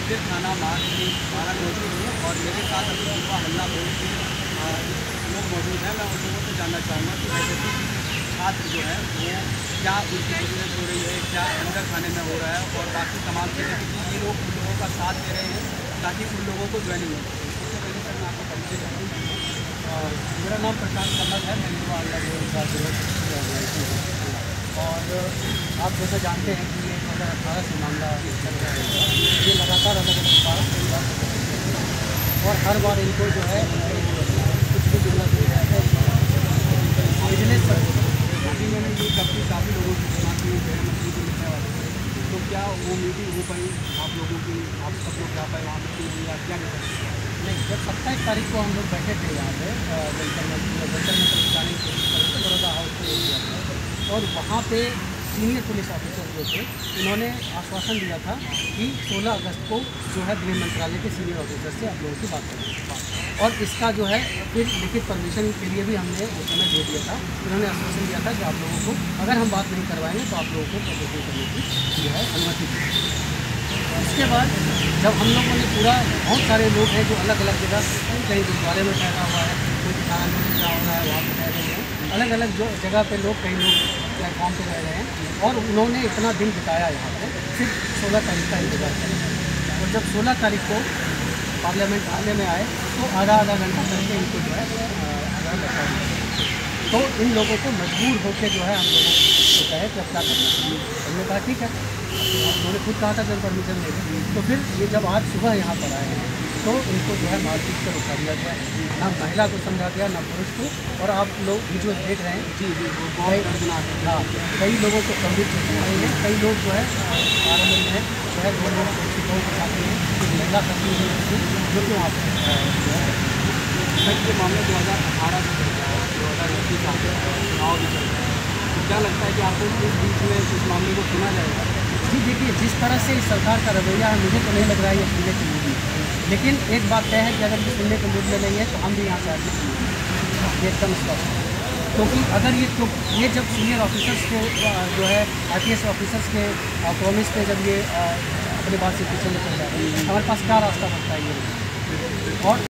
मुझे थाना मारा मौजूद हूँ और मेरे साथ अभी सुबह हल्ला बोल के लोग मौजूद हैं। मैं उन लोगों से जानना चाहूँगा कि एसएससी छात्र जो है वो क्या उनकी जरूरत हो रही है, क्या अंदर खाने में हो रहा है और बाकी तमाम चीज़ें, क्योंकि ये लोग उन लोगों का साथ दे रहे हैं ताकि उन लोगों को ज्वाइनिंग हो। उससे पहले सर मैं आपको परिचय करूँ। मेरा नाम प्रशांत कमल है, मैं युवा अल्लाह और आप जैसा जानते हैं कि ये 2018 से मामला चल रहा है। ये लगातार अलग अलग बार और हर बार इनको जो है कुछ भी दिक्कत हो जाए है। बिजनेस अभी मैंने ये काफ़ी लोगों की सुना की जय मछली को लिखने वाले, तो क्या वो मीटिंग हो पाई आप लोगों की, आप सब लोग जा पाए वहाँ मीटिंग हुई, आप क्या नहीं? जब 27 तारीख को हम लोग बैठे थे यहाँ पे जंतर मंतर बताने की कोशिश कर रहे थे बड़ौदा हाउस के एरिया में, और वहाँ पे सीनियर पुलिस ऑफिसर जो थे उन्होंने आश्वासन दिया था कि 16 अगस्त को जो है गृह मंत्रालय के सीनियर ऑफिसर से आप लोगों की बात करेंगे, और इसका जो है फिर लिखित परमिशन के लिए भी हमने उस समय दे दिया था। उन्होंने आश्वासन दिया था कि आप लोगों को अगर हम बात नहीं करवाएंगे तो आप लोगों को प्रदर्शन करने की जो है अनुमति दी। उसके बाद जब हम लोगों ने पूरा, बहुत सारे लोग हैं जो अलग अलग जगह, कहीं गुरुद्वारे में ठहरा हुआ है, कोई थाना में ठहरा हुआ है, वहाँ पर ठहरे हुए हैं, अलग अलग जो जगह पे लोग, कई लोग प्लेटफॉर्म पे रह रहे हैं, और उन्होंने इतना दिन बिताया यहाँ पे सिर्फ 16 तारीख का इंतजार करें। और जब 16 तारीख को पार्लियामेंट आने में आए तो आधा घंटा करके इनको जो है तो इन लोगों को मजबूर होकर जो है हम लोगों को कहे कि अब क्या करना है। हमने कहा ठीक है, उन्होंने खुद कहा था जब परमिशन ले लें। तो फिर ये जब आज सुबह यहाँ पर आए हैं तो इनको जो है मारपीट कर उठा दिया गया, ना महिला को समझा गया ना पुरुष को। और आप लोग वीडियो देख रहे हैं, जी बहुत दर्दनाक है। हाँ, कई लोगों को गंभीर चोटें आई हैं, कई लोग जो है आरंभ में है जो है 2 लोग शिकायत के साथ हैं, कुछ महिला कर्मी है जो कि वहाँ पर के मामले 2018 से चल रहा है, 2021 आते हैं, चुनाव भी चल रहा है, तो क्या लगता है कि आपको इस बीच में इस मामले को सुना जाएगा? जी देखिए, जिस तरह से इस सरकार का रवैया है मुझे तो नहीं लग रहा है ये सुनने के मूड में, लेकिन एक बात तय है कि अगर ये सुनने के मूड में नहीं है तो हम भी यहाँ से आगे एकदम स्पष्ट, क्योंकि अगर ये जब सीनियर ऑफिसर्स को जो है IPS ऑफिसर्स के प्रॉमिस पे जब ये अपनी बात से पीछे निकल जाए, हमारे पास क्या रास्ता बनता है ये। और